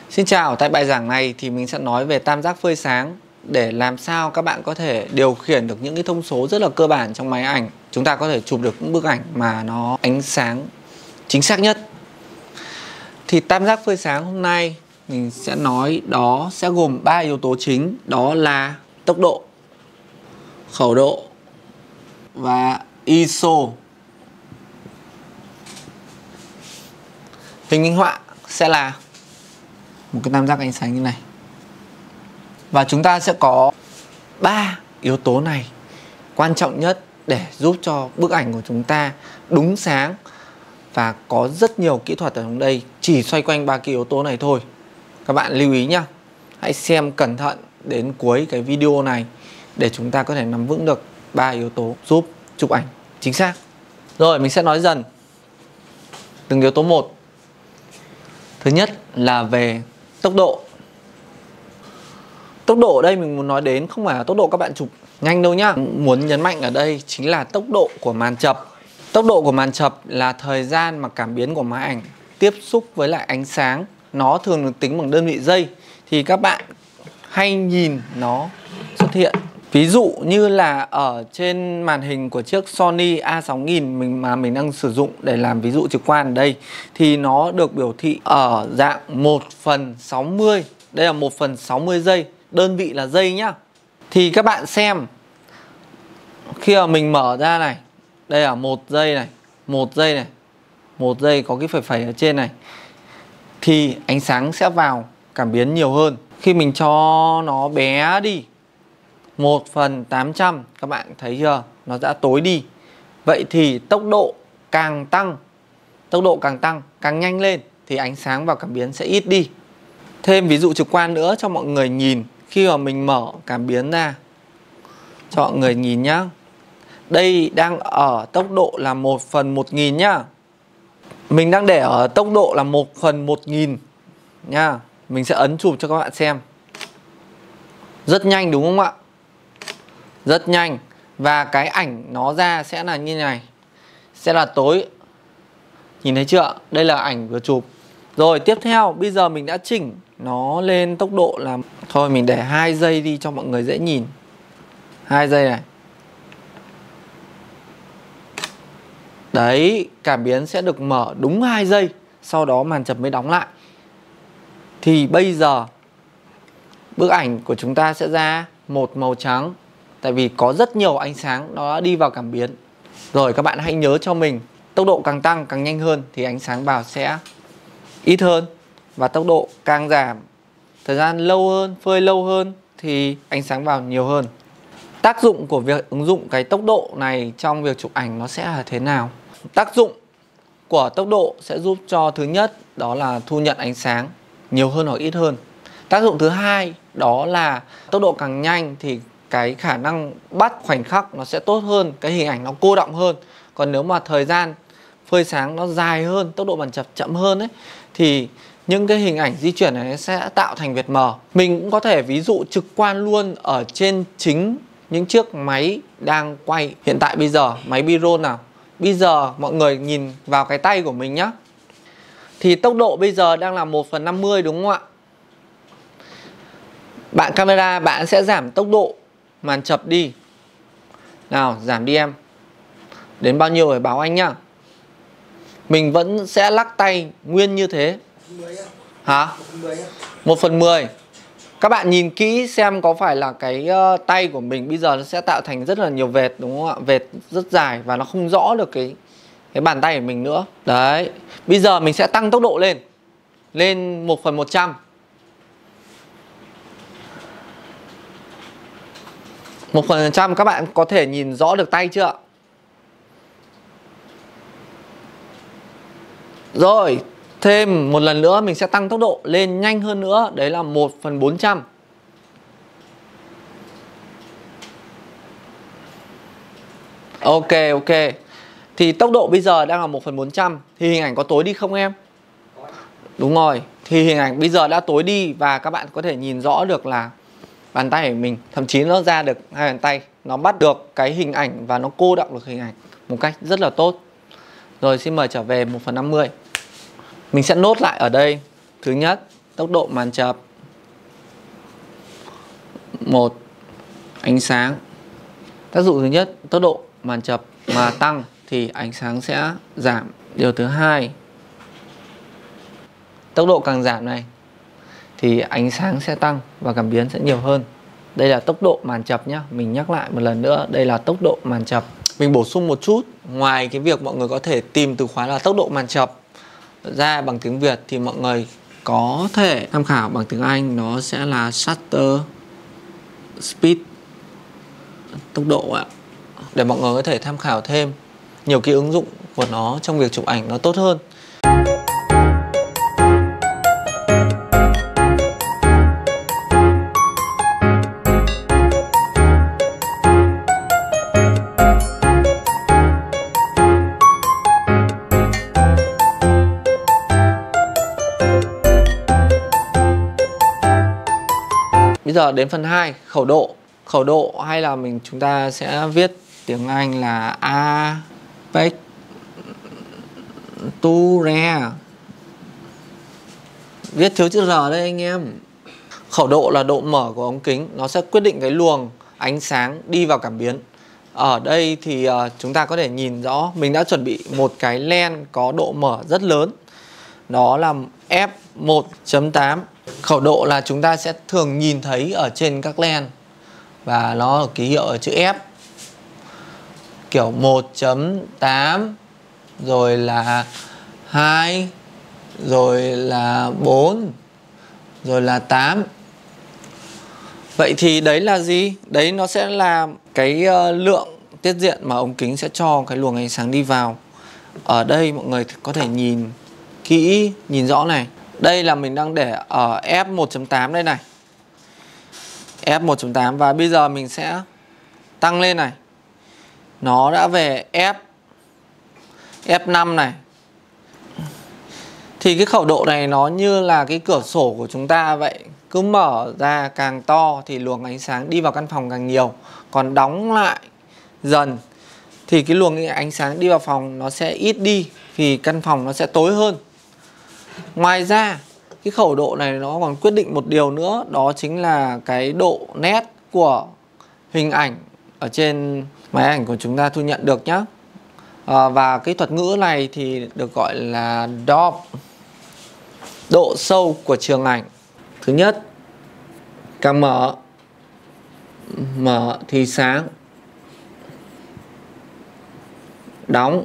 Xin chào, tại bài giảng này thì mình sẽ nói về tam giác phơi sáng để làm sao các bạn có thể điều khiển được những cái thông số rất là cơ bản trong máy ảnh. Chúng ta có thể chụp được những bức ảnh mà nó ánh sáng chính xác nhất. Thì tam giác phơi sáng hôm nay mình sẽ nói đó sẽ gồm 3 yếu tố chính, đó là tốc độ, khẩu độ và ISO. Hình minh họa sẽ là một cái tam giác ánh sáng như này. Và chúng ta sẽ có 3 yếu tố này quan trọng nhất để giúp cho bức ảnh của chúng ta đúng sáng. Và có rất nhiều kỹ thuật ở trong đây chỉ xoay quanh 3 cái yếu tố này thôi. Các bạn lưu ý nhé. Hãy xem cẩn thận đến cuối cái video này để chúng ta có thể nắm vững được 3 yếu tố giúp chụp ảnh chính xác. Rồi mình sẽ nói dần từng yếu tố một. Thứ nhất là về tốc độ. Tốc độ ở đây mình muốn nói đến không phải là tốc độ các bạn chụp nhanh đâu nhá. Muốn nhấn mạnh ở đây chính là tốc độ của màn chập. Tốc độ của màn chập là thời gian mà cảm biến của máy ảnh tiếp xúc với lại ánh sáng. Nó thường được tính bằng đơn vị giây. Thì các bạn hay nhìn nó xuất hiện. Ví dụ như là ở trên màn hình của chiếc Sony A6000 mà mình đang sử dụng để làm ví dụ trực quan ở đây, thì nó được biểu thị ở dạng 1/60. Đây là 1/60 giây, đơn vị là giây nhá. Thì các bạn xem, khi mà mình mở ra này, đây là 1 giây này, 1 giây này, 1 giây có cái phẩy ở trên này, thì ánh sáng sẽ vào cảm biến nhiều hơn. Khi mình cho nó bé đi 1/800, các bạn thấy chưa? Nó đã tối đi. Vậy thì tốc độ càng tăng, càng nhanh lên thì ánh sáng vào cảm biến sẽ ít đi. Thêm ví dụ trực quan nữa cho mọi người nhìn. Khi mà mình mở cảm biến ra cho mọi người nhìn nhá. Đây đang ở tốc độ là 1/1000 nhá. Mình đang để ở tốc độ là 1/1000 nhá. Mình sẽ ấn chụp cho các bạn xem. Rất nhanh đúng không ạ? Rất nhanh. Và cái ảnh nó ra sẽ là như này, sẽ là tối. Nhìn thấy chưa? Đây là ảnh vừa chụp. Rồi tiếp theo, bây giờ mình đã chỉnh nó lên tốc độ là, thôi mình để 2 giây đi cho mọi người dễ nhìn. 2 giây này. Đấy, cảm biến sẽ được mở đúng 2 giây. Sau đó màn chập mới đóng lại. Thì bây giờ bức ảnh của chúng ta sẽ ra một màu trắng. Tại vì có rất nhiều ánh sáng nó đã đi vào cảm biến. Rồi các bạn hãy nhớ cho mình, tốc độ càng tăng càng nhanh hơn thì ánh sáng vào sẽ ít hơn. Và tốc độ càng giảm, thời gian lâu hơn, phơi lâu hơn thì ánh sáng vào nhiều hơn. Tác dụng của việc ứng dụng cái tốc độ này trong việc chụp ảnh nó sẽ là thế nào? Tác dụng của tốc độ sẽ giúp cho thứ nhất đó là thu nhận ánh sáng nhiều hơn hoặc ít hơn. Tác dụng thứ hai đó là tốc độ càng nhanh thì cái khả năng bắt khoảnh khắc nó sẽ tốt hơn, cái hình ảnh nó cô đọng hơn. Còn nếu mà thời gian phơi sáng nó dài hơn, tốc độ màn chập chậm hơn ấy, thì những cái hình ảnh di chuyển này sẽ tạo thành vệt mờ. Mình cũng có thể ví dụ trực quan luôn ở trên chính những chiếc máy đang quay. Hiện tại bây giờ máy B-roll nào, bây giờ mọi người nhìn vào cái tay của mình nhá. Thì tốc độ bây giờ đang là 1/50 đúng không ạ? Bạn camera bạn sẽ giảm tốc độ màn chập đi. Nào, giảm đi em. Đến bao nhiêu rồi báo anh nhá. Mình vẫn sẽ lắc tay nguyên như thế. Hả? 1/10. Các bạn nhìn kỹ xem có phải là cái tay của mình bây giờ nó sẽ tạo thành rất là nhiều vệt đúng không ạ? Vệt rất dài và nó không rõ được cái bàn tay của mình nữa. Đấy. Bây giờ mình sẽ tăng tốc độ lên. Lên 1/100. 1/100 các bạn có thể nhìn rõ được tay chưa ạ? Rồi, thêm một lần nữa mình sẽ tăng tốc độ lên nhanh hơn nữa. Đấy là 1/400. Ok. Thì tốc độ bây giờ đang là 1/400. Thì hình ảnh có tối đi không em? Đúng rồi. Thì hình ảnh bây giờ đã tối đi. và các bạn có thể nhìn rõ được là bàn tay của mình, thậm chí nó ra được hai bàn tay, nó bắt được cái hình ảnh và nó cô đọng được hình ảnh một cách rất là tốt. Rồi xin mời trở về 1/50. Mình sẽ nốt lại ở đây. Thứ nhất, tốc độ màn chập. 1. Ánh sáng. Tác dụng thứ nhất, tốc độ màn chập mà tăng thì ánh sáng sẽ giảm. Điều thứ hai, tốc độ càng giảm này thì ánh sáng sẽ tăng và cảm biến sẽ nhiều hơn. Đây là tốc độ màn chập nhé. Mình nhắc lại một lần nữa, đây là tốc độ màn chập. Mình bổ sung một chút, ngoài cái việc mọi người có thể tìm từ khóa là tốc độ màn chập ra bằng tiếng Việt thì mọi người có thể tham khảo bằng tiếng Anh, nó sẽ là shutter speed, tốc độ ạ. Để mọi người có thể tham khảo thêm nhiều cái ứng dụng của nó trong việc chụp ảnh nó tốt hơn. Bây giờ đến phần 2, khẩu độ. Khẩu độ hay là chúng ta sẽ viết tiếng Anh là aspect ratio. Viết thiếu chữ R đây anh em. Khẩu độ là độ mở của ống kính, nó sẽ quyết định cái luồng ánh sáng đi vào cảm biến. Ở đây thì chúng ta có thể nhìn rõ, mình đã chuẩn bị một cái lens có độ mở rất lớn. Đó là f1.8. Khẩu độ là chúng ta sẽ thường nhìn thấy ở trên các lens và nó ở ký hiệu ở chữ F, kiểu 1.8 rồi là 2 rồi là 4 rồi là 8. Vậy thì đấy là gì? Đấy nó sẽ là cái lượng tiết diện mà ống kính sẽ cho cái luồng ánh sáng đi vào. Ở đây mọi người có thể nhìn kỹ, nhìn rõ này. Đây là mình đang để ở F1.8 đây này, F1.8, và bây giờ mình sẽ tăng lên này. Nó đã về F5 này. Thì cái khẩu độ này nó như là cái cửa sổ của chúng ta vậy. Cứ mở ra càng to thì luồng ánh sáng đi vào căn phòng càng nhiều. Còn đóng lại dần thì cái luồng ánh sáng đi vào phòng nó sẽ ít đi, vì căn phòng nó sẽ tối hơn. Ngoài ra cái khẩu độ này nó còn quyết định một điều nữa, đó chính là cái độ nét của hình ảnh ở trên máy ảnh của chúng ta thu nhận được nhé. Và cái thuật ngữ này thì được gọi là DOP, độ sâu của trường ảnh. Thứ nhất, càng mở thì sáng, đóng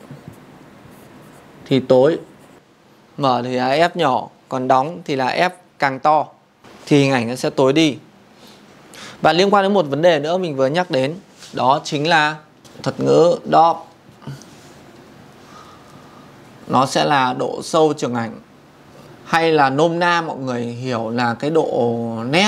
thì tối. Mở thì là F nhỏ, còn đóng thì là F càng to thì hình ảnh nó sẽ tối đi. Và liên quan đến một vấn đề nữa mình vừa nhắc đến, đó chính là thuật ngữ DOP. Nó sẽ là độ sâu trường ảnh, hay là nôm na mọi người hiểu là cái độ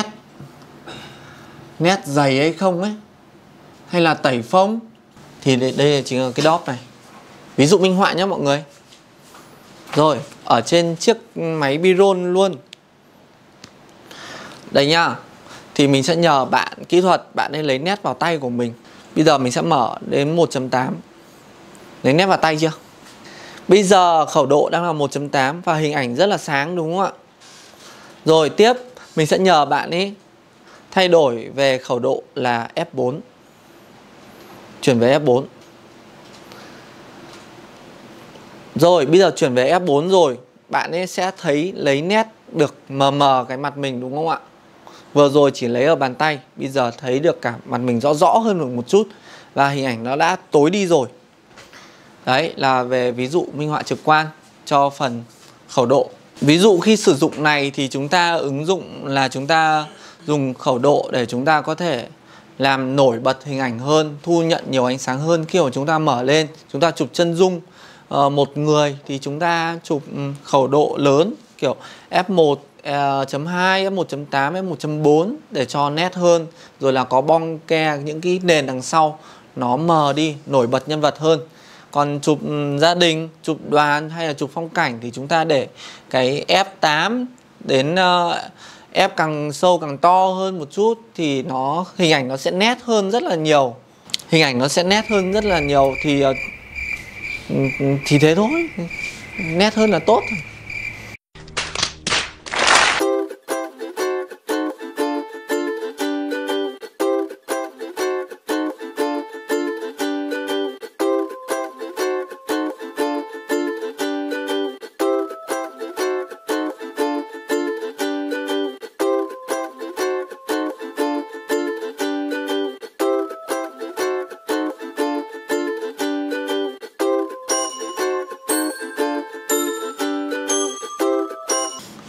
nét dày hay không ấy, hay là tẩy phông, thì đây chính là cái DOP này. Ví dụ minh họa nhé mọi người. Rồi, ở trên chiếc máy Biron luôn. Đây nhá. Thì mình sẽ nhờ bạn kỹ thuật, bạn ấy lấy nét vào tay của mình. Bây giờ mình sẽ mở đến 1.8. Lấy nét vào tay chưa? Bây giờ khẩu độ đang là 1.8 và hình ảnh rất là sáng đúng không ạ? Rồi tiếp, mình sẽ nhờ bạn ấy thay đổi về khẩu độ là F4. Chuyển về F4. Rồi bây giờ chuyển về F4 rồi, bạn ấy sẽ thấy lấy nét được mờ mờ cái mặt mình đúng không ạ? Vừa rồi chỉ lấy ở bàn tay, bây giờ thấy được cả mặt mình rõ rõ hơn được một chút. Và hình ảnh nó đã tối đi rồi. Đấy là về ví dụ minh họa trực quan cho phần khẩu độ. Ví dụ khi sử dụng này thì chúng ta ứng dụng là chúng ta dùng khẩu độ để chúng ta có thể làm nổi bật hình ảnh hơn, thu nhận nhiều ánh sáng hơn. Khi mà chúng ta mở lên, chúng ta chụp chân dung một người thì chúng ta chụp khẩu độ lớn kiểu F1.2, F1.8, F1.4 để cho nét hơn. Rồi là có bokeh, những cái nền đằng sau nó mờ đi, nổi bật nhân vật hơn. Còn chụp gia đình, chụp đoàn hay là chụp phong cảnh thì chúng ta để cái F8 đến F càng sâu càng to hơn một chút thì hình ảnh nó sẽ nét hơn rất là nhiều. Hình ảnh nó sẽ nét hơn rất là nhiều thì thế thôi. Nét hơn là tốt thôi.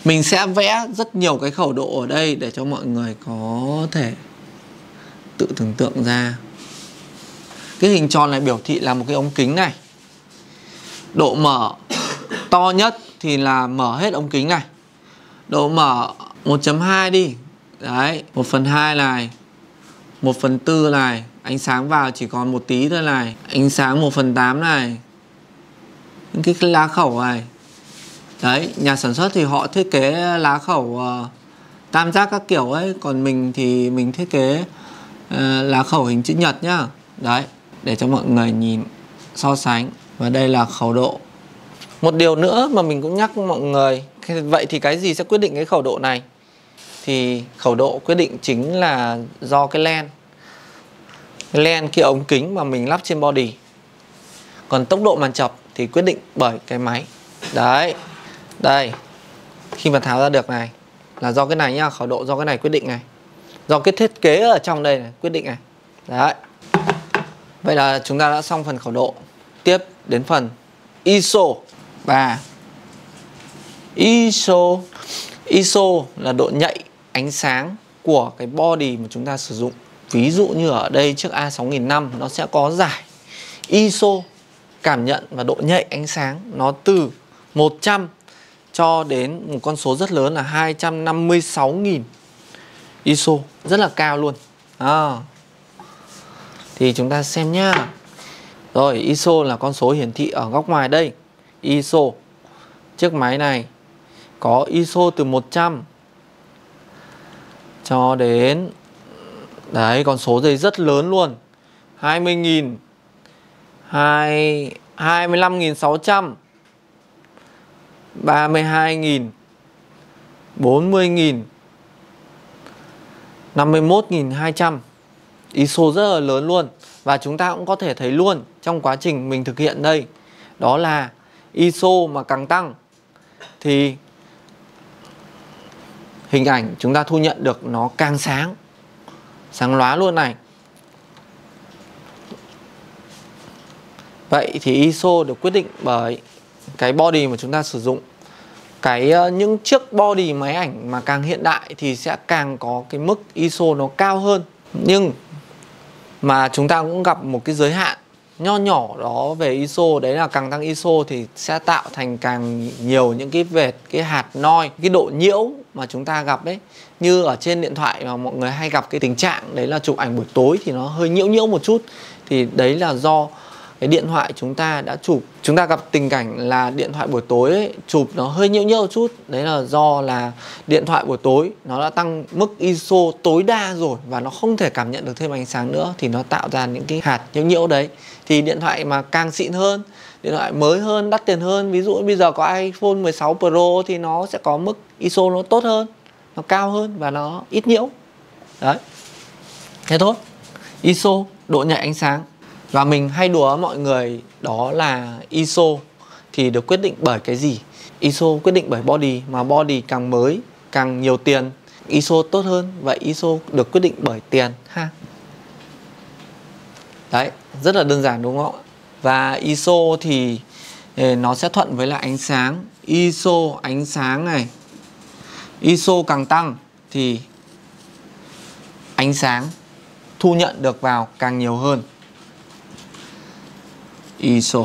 Mình sẽ vẽ rất nhiều cái khẩu độ ở đây để cho mọi người có thể tự tưởng tượng ra. Cái hình tròn này biểu thị là một cái ống kính này. Độ mở to nhất thì là mở hết ống kính này. Độ mở 1.2 đi. Đấy, 1/2 này, 1/4 này. Ánh sáng vào chỉ còn một tí thôi này. Ánh sáng 1/8 này. Những cái lá khẩu này. Đấy, nhà sản xuất thì họ thiết kế lá khẩu tam giác các kiểu ấy. Còn mình thì mình thiết kế lá khẩu hình chữ nhật nhá. Đấy, để cho mọi người nhìn so sánh. Và đây là khẩu độ. Một điều nữa mà mình cũng nhắc mọi người, vậy thì cái gì sẽ quyết định cái khẩu độ này? Thì khẩu độ quyết định chính là do cái len. Cái len kia ống kính mà mình lắp trên body. Còn tốc độ màn chập thì quyết định bởi cái máy. Đấy. Đây. Khi mà tháo ra được này là do cái này nhá, khẩu độ do cái này quyết định này. Do cái thiết kế ở trong đây này quyết định này. Đấy. Vậy là chúng ta đã xong phần khẩu độ. Tiếp đến phần ISO. Và ISO là độ nhạy ánh sáng của cái body mà chúng ta sử dụng. Ví dụ như ở đây chiếc A6005 nó sẽ có giải ISO cảm nhận và độ nhạy ánh sáng nó từ 100 cho đến một con số rất lớn là 256.000 ISO, rất là cao luôn. Thì chúng ta xem nhá. Rồi, ISO là con số hiển thị ở góc ngoài đây. ISO, chiếc máy này có ISO từ 100 cho đến, đấy, con số đây rất lớn luôn, 20.000, 25.600, 32.000, 40.000, 51.200. ISO rất là lớn luôn. Và chúng ta cũng có thể thấy luôn trong quá trình mình thực hiện đây, đó là ISO mà càng tăng thì hình ảnh chúng ta thu nhận được nó càng sáng, sáng lóa luôn này. Vậy thì ISO được quyết định bởi cái body mà chúng ta sử dụng. Những chiếc body máy ảnh mà càng hiện đại thì sẽ càng có cái mức ISO nó cao hơn. Nhưng mà chúng ta cũng gặp một cái giới hạn nho nhỏ đó về ISO. Đấy là càng tăng ISO thì sẽ tạo thành càng nhiều những cái vệt, cái hạt noi, cái độ nhiễu mà chúng ta gặp đấy. Như ở trên điện thoại mà mọi người hay gặp cái tình trạng đấy là chụp ảnh buổi tối thì nó hơi nhiễu một chút. Thì đấy là do cái điện thoại chúng ta đã chụp, chúng ta gặp tình cảnh là điện thoại buổi tối ấy, chụp nó hơi nhiễu một chút. Đấy là do là điện thoại buổi tối nó đã tăng mức ISO tối đa rồi và nó không thể cảm nhận được thêm ánh sáng nữa, thì nó tạo ra những cái hạt nhiễu đấy. Thì điện thoại mà càng xịn hơn, điện thoại mới hơn, đắt tiền hơn, ví dụ bây giờ có iPhone 16 Pro thì nó sẽ có mức ISO nó tốt hơn, nó cao hơn và nó ít nhiễu. Đấy, thế thôi. ISO, độ nhạy ánh sáng. Và mình hay đùa mọi người đó là ISO thì được quyết định bởi cái gì? ISO quyết định bởi body, mà body càng mới, càng nhiều tiền, ISO tốt hơn. Vậy ISO được quyết định bởi tiền ha. Đấy, rất là đơn giản đúng không ạ? Và ISO thì nó sẽ thuận với lại ánh sáng. ISO ánh sáng này, ISO càng tăng thì ánh sáng thu nhận được vào càng nhiều hơn. ISO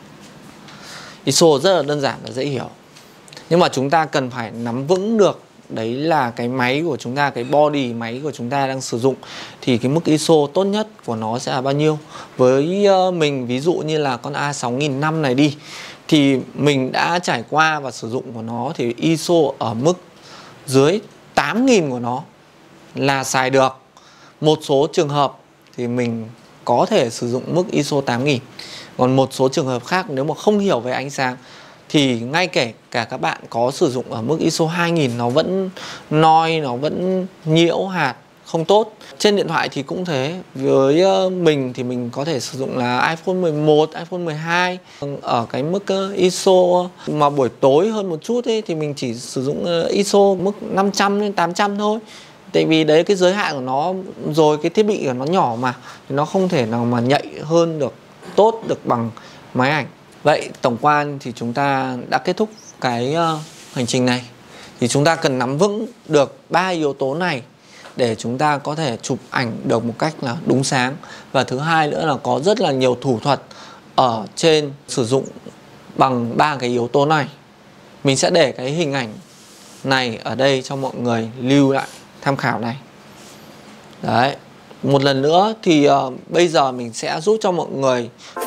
rất là đơn giản và dễ hiểu. Nhưng mà chúng ta cần phải nắm vững được đấy là cái máy của chúng ta, cái body máy của chúng ta đang sử dụng thì cái mức ISO tốt nhất của nó sẽ là bao nhiêu. Với mình ví dụ như là con A6005 này đi, thì mình đã trải qua và sử dụng của nó thì ISO ở mức dưới 8.000 của nó là xài được. Một số trường hợp thì mình có thể sử dụng mức ISO 8.000. Còn một số trường hợp khác nếu mà không hiểu về ánh sáng thì ngay kể cả các bạn có sử dụng ở mức ISO 2000 nó vẫn noi, nó vẫn nhiễu hạt không tốt. Trên điện thoại thì cũng thế. Với mình thì mình có thể sử dụng là iPhone 11, iPhone 12. Ở cái mức ISO mà buổi tối hơn một chút ấy, thì mình chỉ sử dụng ISO mức 500 đến 800 thôi. Tại vì đấy cái giới hạn của nó rồi, cái thiết bị của nó nhỏ mà, thì nó không thể nào mà nhạy hơn được, tốt được bằng máy ảnh. Vậy tổng quan thì chúng ta đã kết thúc cái hành trình này. Thì chúng ta cần nắm vững được 3 yếu tố này để chúng ta có thể chụp ảnh được một cách là đúng sáng. Và thứ hai nữa là có rất là nhiều thủ thuật ở trên sử dụng bằng 3 cái yếu tố này. Mình sẽ để cái hình ảnh này ở đây cho mọi người lưu lại tham khảo này. Đấy. Một lần nữa thì bây giờ mình sẽ giúp cho mọi người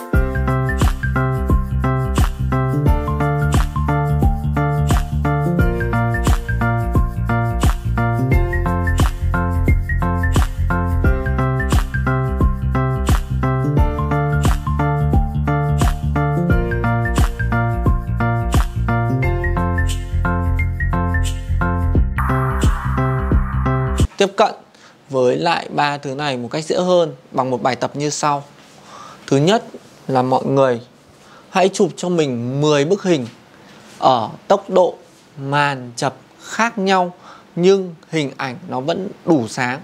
tiếp cận với lại 3 thứ này một cách dễ hơn bằng một bài tập như sau. Thứ nhất là mọi người hãy chụp cho mình 10 bức hình ở tốc độ màn chập khác nhau nhưng hình ảnh nó vẫn đủ sáng.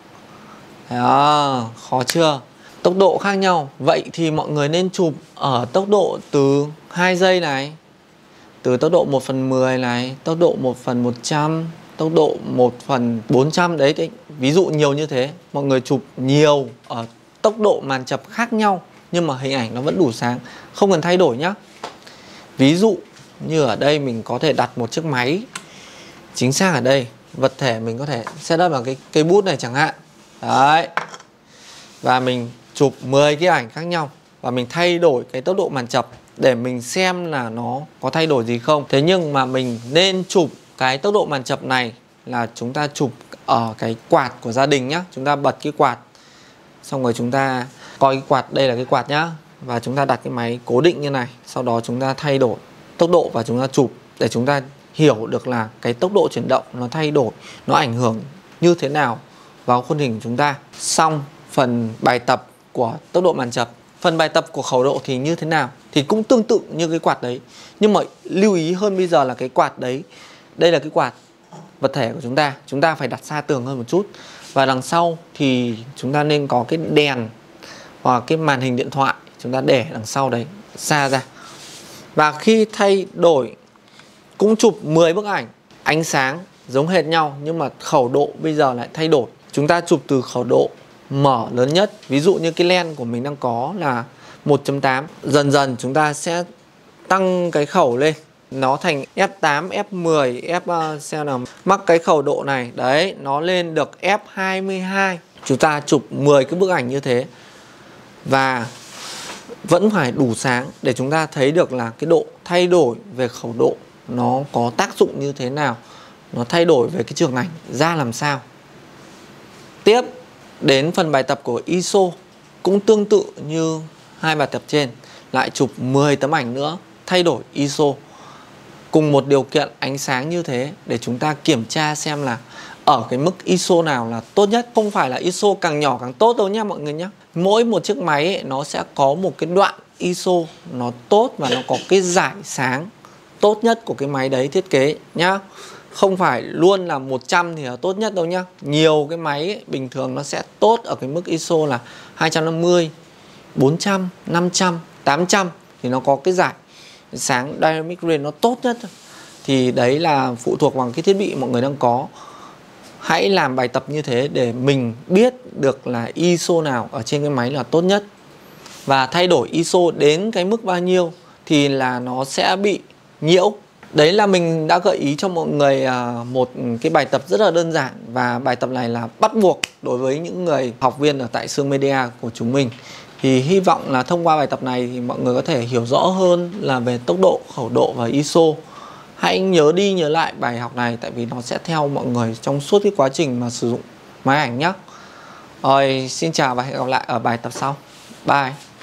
Đó, khó chưa? Tốc độ khác nhau. Vậy thì mọi người nên chụp ở tốc độ từ 2 giây này, từ tốc độ 1/10 này, tốc độ 1/100, tốc độ 1/400 đấy. Ví dụ nhiều như thế. Mọi người chụp nhiều ở tốc độ màn chập khác nhau nhưng mà hình ảnh nó vẫn đủ sáng, không cần thay đổi nhá. Ví dụ như ở đây mình có thể đặt một chiếc máy chính xác ở đây. Vật thể mình có thể setup bằng cái cây bút này chẳng hạn. Đấy. Và mình chụp 10 cái ảnh khác nhau và mình thay đổi cái tốc độ màn chập để mình xem là nó có thay đổi gì không. Thế nhưng mà mình nên chụp cái tốc độ màn chập này là chúng ta chụp ở cái quạt của gia đình nhá. Chúng ta bật cái quạt, xong rồi chúng ta coi cái quạt, đây là cái quạt nhá. Và chúng ta đặt cái máy cố định như này. Sau đó chúng ta thay đổi tốc độ và chúng ta chụp để chúng ta hiểu được là cái tốc độ chuyển động nó thay đổi, nó ảnh hưởng như thế nào vào khuôn hình của chúng ta. Xong phần bài tập của tốc độ màn chập. Phần bài tập của khẩu độ thì như thế nào? Thì cũng tương tự như cái quạt đấy. Nhưng mà lưu ý hơn bây giờ là cái quạt đấy, đây là cái quạt vật thể của chúng ta phải đặt xa tường hơn một chút. Và đằng sau thì chúng ta nên có cái đèn hoặc cái màn hình điện thoại, chúng ta để đằng sau đấy, xa ra. Và khi thay đổi cũng chụp 10 bức ảnh, ánh sáng giống hệt nhau nhưng mà khẩu độ bây giờ lại thay đổi. Chúng ta chụp từ khẩu độ mở lớn nhất. Ví dụ như cái lens của mình đang có là 1.8. Dần dần chúng ta sẽ tăng cái khẩu lên, nó thành f8, f10, f xem nào, mắc cái khẩu độ này. Đấy, nó lên được f22. Chúng ta chụp 10 cái bức ảnh như thế và vẫn phải đủ sáng để chúng ta thấy được là cái độ thay đổi về khẩu độ nó có tác dụng như thế nào, nó thay đổi về cái trường ảnh ra làm sao. Tiếp đến phần bài tập của ISO cũng tương tự như hai bài tập trên, lại chụp 10 tấm ảnh nữa, thay đổi ISO cùng một điều kiện ánh sáng như thế để chúng ta kiểm tra xem là ở cái mức ISO nào là tốt nhất. Không phải là ISO càng nhỏ càng tốt đâu nha mọi người nhé. Mỗi một chiếc máy ấy, nó sẽ có một cái đoạn ISO nó tốt và nó có cái giải sáng tốt nhất của cái máy đấy thiết kế nhá. Không phải luôn là 100 thì là tốt nhất đâu nhá. Nhiều cái máy ấy, bình thường nó sẽ tốt ở cái mức ISO là 250, 400, 500, 800 thì nó có cái giải sáng Dynamic Range nó tốt nhất. Thì đấy là phụ thuộc vào cái thiết bị mọi người đang có. Hãy làm bài tập như thế để mình biết được là ISO nào ở trên cái máy là tốt nhất. Và thay đổi ISO đến cái mức bao nhiêu thì là nó sẽ bị nhiễu. Đấy là mình đã gợi ý cho mọi người một cái bài tập rất là đơn giản. Và bài tập này là bắt buộc đối với những người học viên ở tại Sương Media của chúng mình. Thì hy vọng là thông qua bài tập này thì mọi người có thể hiểu rõ hơn là về tốc độ, khẩu độ và ISO. Hãy nhớ đi nhớ lại bài học này tại vì nó sẽ theo mọi người trong suốt cái quá trình mà sử dụng máy ảnh nhé. Rồi, xin chào và hẹn gặp lại ở bài tập sau. Bye.